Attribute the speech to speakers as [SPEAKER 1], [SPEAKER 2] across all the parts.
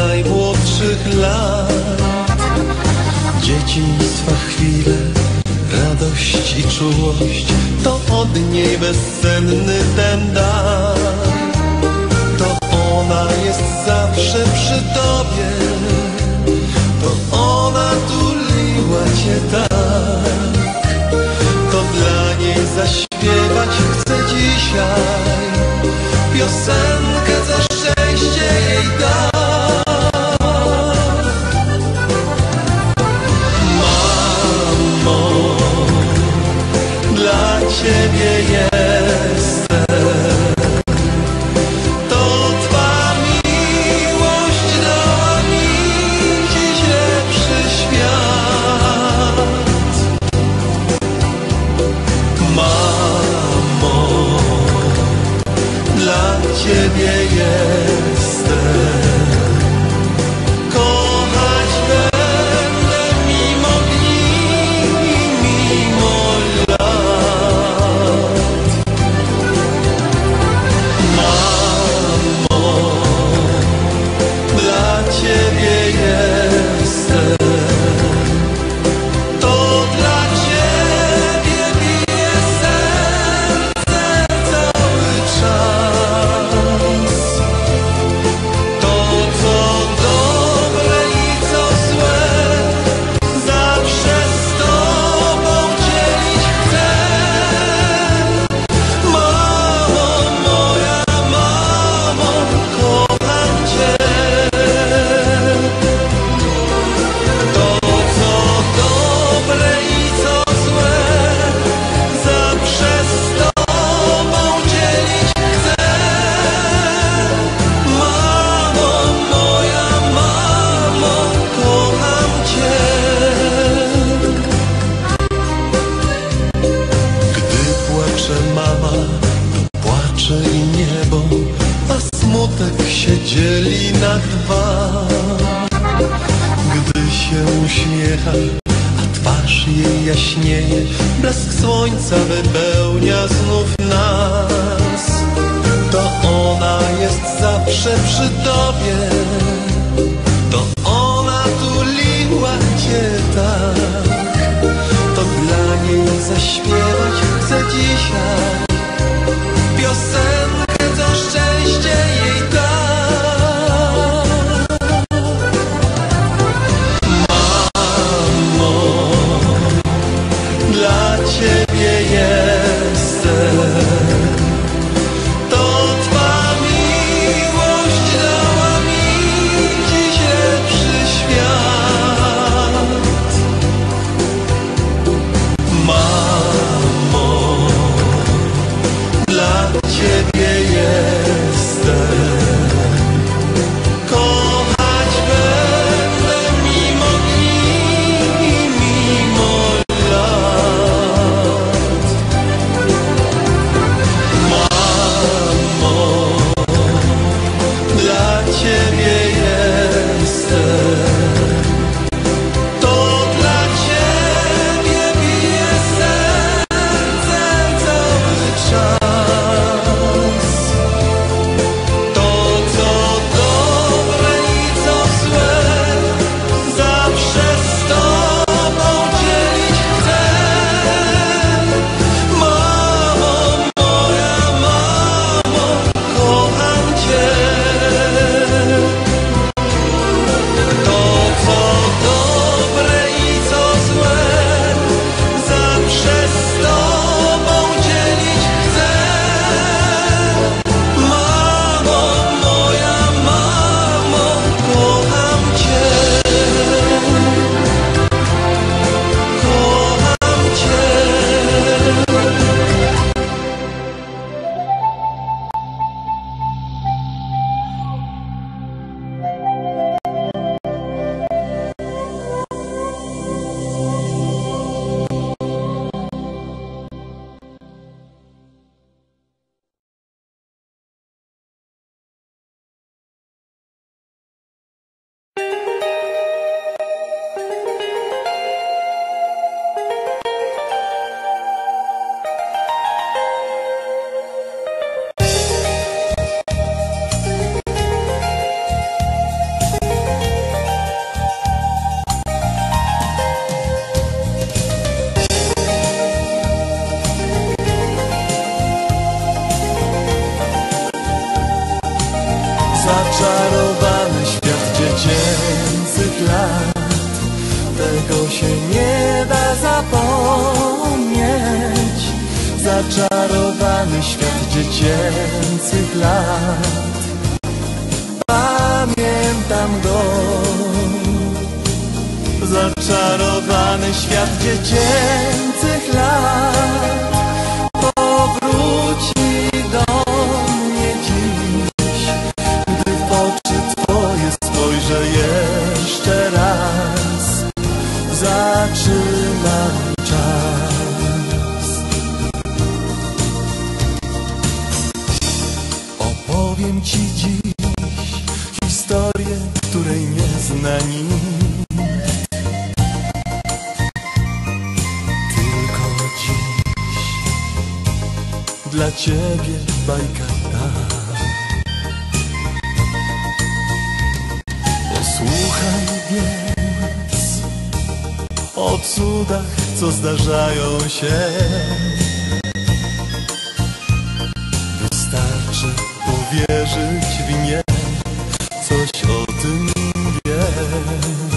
[SPEAKER 1] najmłodszych lat. Dzieciństwa chwile, radość i czułość, to od niej bezcenny ten dar. To ona jest zawsze przy tobie, to ona tuliła cię tak. To dla niej zaśpiewać chcę dzisiaj piosenkę, co szczęście jej da. Mamo, dla ciebie jestem. To twa miłość dała mi dziś lepszy świat. Mamo, dla ciebie jestem. Kochać będę mimo dni i mimo lat. Mamo, dla ciebie jestem. To dla ciebie bije serce cały czas. To, co dobre i co złe, zawsze z tobą dzielić chcę. Mamo, moja mamo, kocham cię. To, co dobre i co złe, zawsze z tobą dzielić chcę. Mamo, moja mamo, kocham cię. Gdy płacze mama, to płacze i niebo, a smutek się dzieli na dwa. Gdy się uśmiecha, a twarz jej jaśnieje, blask słońca wypełnia znów nas. To ona jest zawsze przy tobie, to ona tuliła cię tak. To dla niej zaśpiewać chcę dzisiaj piosenkę, co szczęście jej da. Mamo, dla ciebie jestem. To twa miłość dała mi dziś lepszy świat. Mamo, Zaczarowany świat dziecięcych lat, pamiętam go. Zaczarowany świat dziecięcych lat powróci do mnie dziś, gdy w oczy Twoje spojrzę jeszcze raz. Zatrzymam czas. Opowiem Ci dziś historię, której nie zna nikt. Dla Ciebie bajka ta. Posłuchaj więc o cudach, co zdarzają się. Wystarczy powierzyć w nie, coś o tym wiem.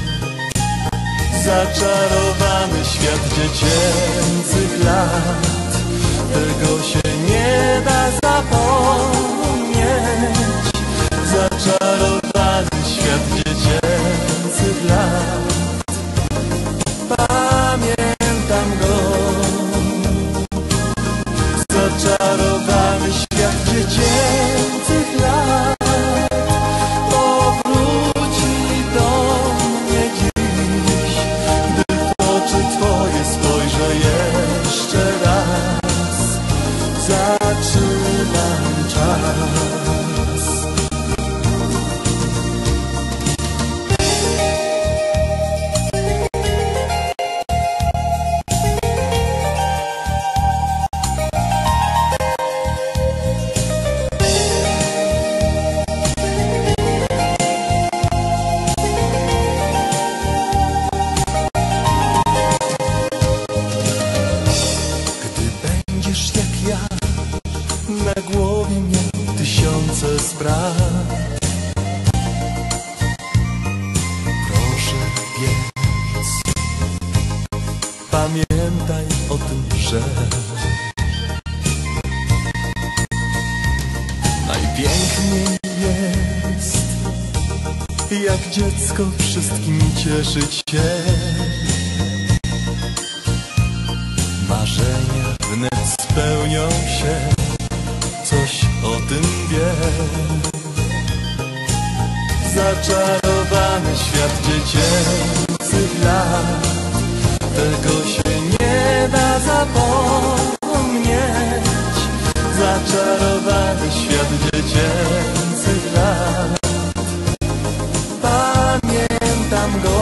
[SPEAKER 1] Zaczarowany świat dziecięcych lat, tego się nie da zapomnieć. Zaczarowany świat dziecięcych lat, pamiętam go. Zaczarowany świat dziecięcych lat powróci do mnie dziś, gdy w oczy Twoje spojrzę jeszcze raz. Zatrzymam czas. Na głowie miał tysiące spraw. Proszę więc pamiętaj o tym, że najpiękniej jest, jak dziecko wszystkim cieszyć się. Marzenia wnet spełnią się, coś o tym wiem. Zaczarowany świat dziecięcych lat, tego się nie da zapomnieć. Zaczarowany świat dziecięcych lat, pamiętam go.